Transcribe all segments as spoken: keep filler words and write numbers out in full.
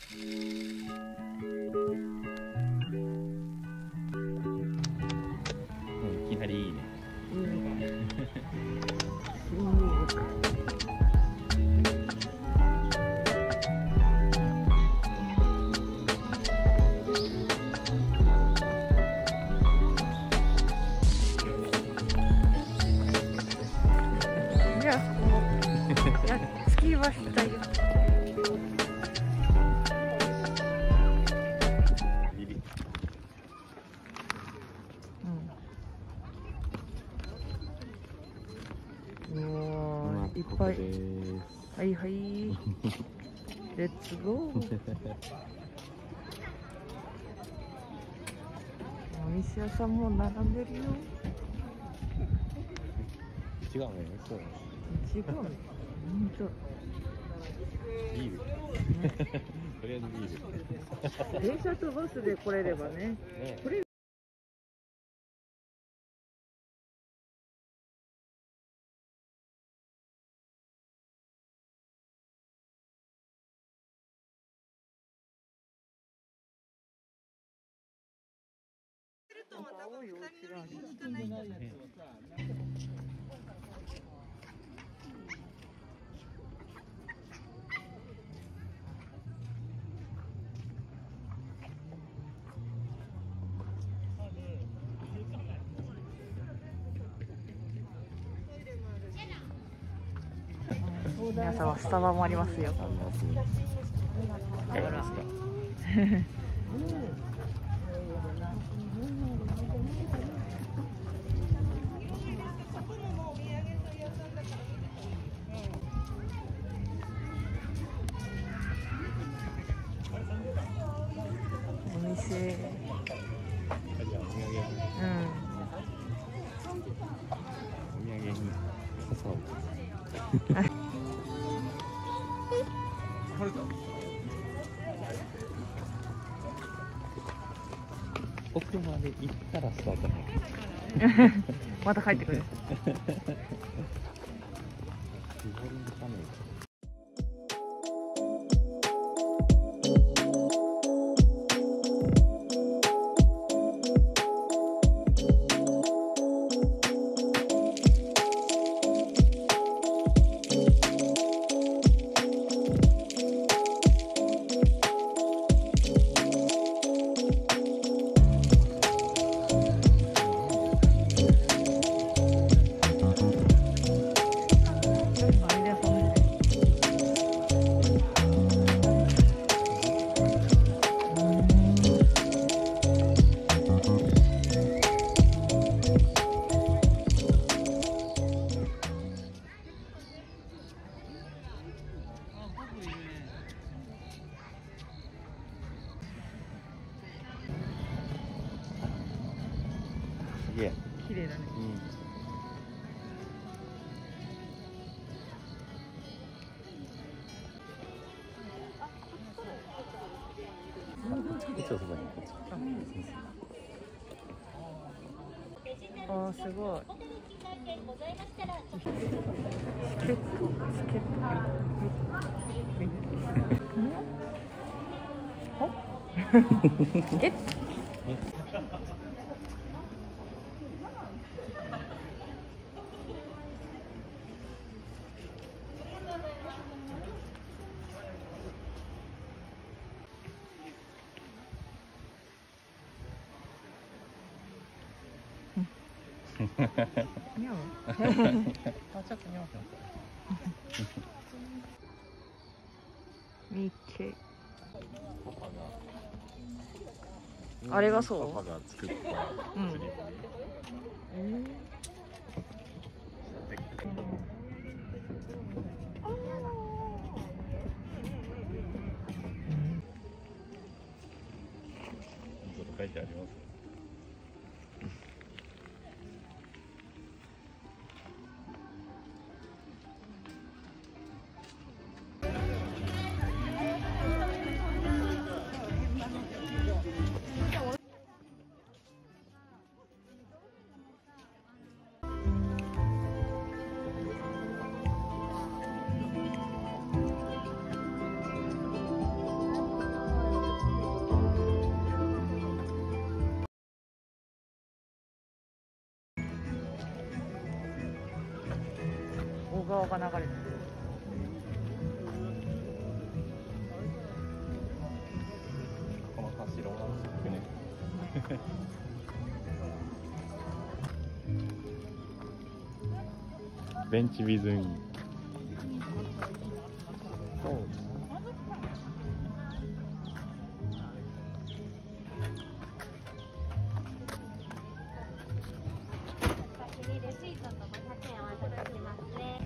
いきなりいいね。 いいね。いや、いや、着きましたよ。うん。うわー、いっぱい。はいはい。レッツゴー。お店屋さんも並んでるよ。 違うね、そう。 違う。本当。 ビール。とりあえずビール。 電車とバスで来れればね。これ。青いお家がある。皆さんはスタバもありますよ。 ありますね。いかがですか。 お店。うん。 お土産に傘を。奥まで行ったらスタートね。 また帰ってくる。 綺麗。 綺麗だね。 一応そばにこっち。 ああ、すごい。チケット、チケット。え？にゃう？あ、ちょっとにゃう。見て。あれがそう？ パパが作った釣り堀。うん。 書いてあります。 川が流れてる。 この橋ロマンチックね。ベンチビズイン。そう。 先にレシートとごひゃくえんお預かりしますね。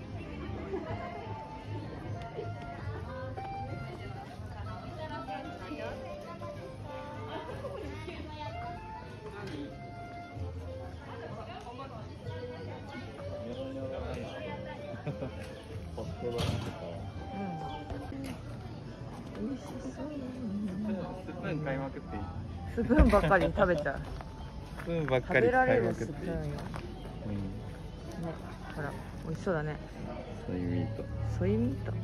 ホットドッグとか。 うん。美味しそう。 スプーン買いまくっていい？ スプーンばっかり食べちゃう。 スプーンばっ食かりべられ買いまくっていい？ るスプーンよ。ね、ほら、美味しそうだね。 ソイミート。 ソイミート。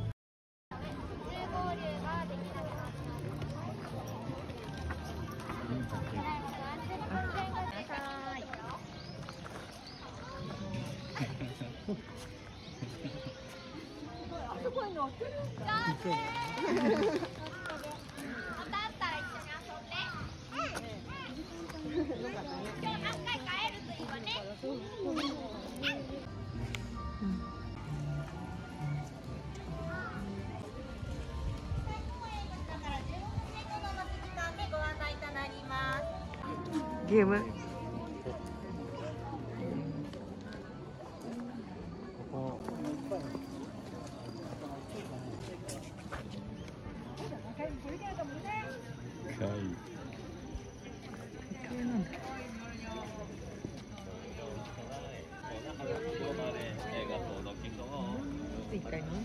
ゲーム。 ここ。かわいい。 一体何なの？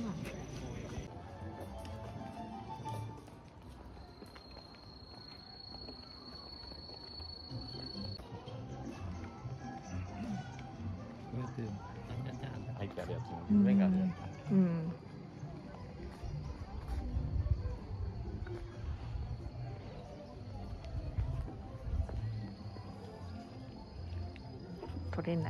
入ってあるやつの面があるやつ。 うん。取れない。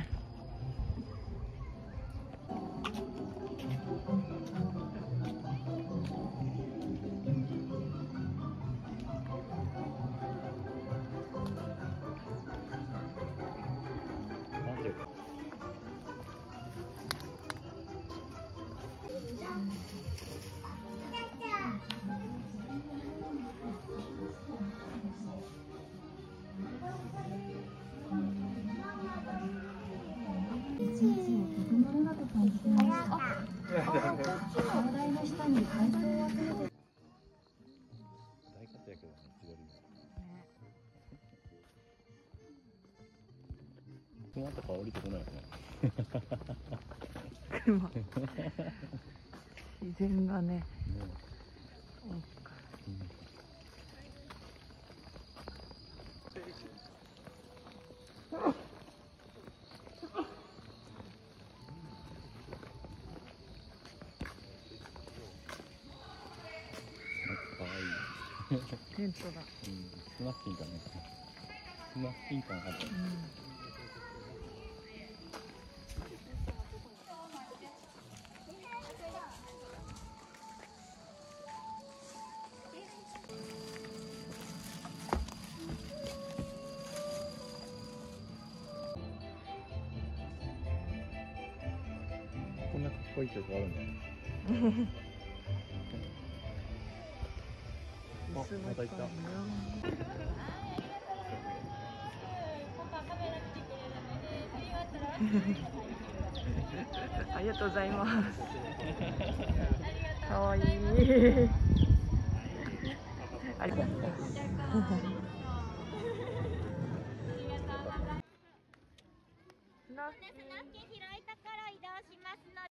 大活躍だね、千鳥も。熊とか降りてこないよね。 熊。自然がね。テントだ。 うん、スナフキンかね。スナフキン感ある。うん。こんなかっこいい曲あるんだ。あ、またいた。ありがとうございます。かわいい。ありがとう。 スナフキン開いたから移動しますの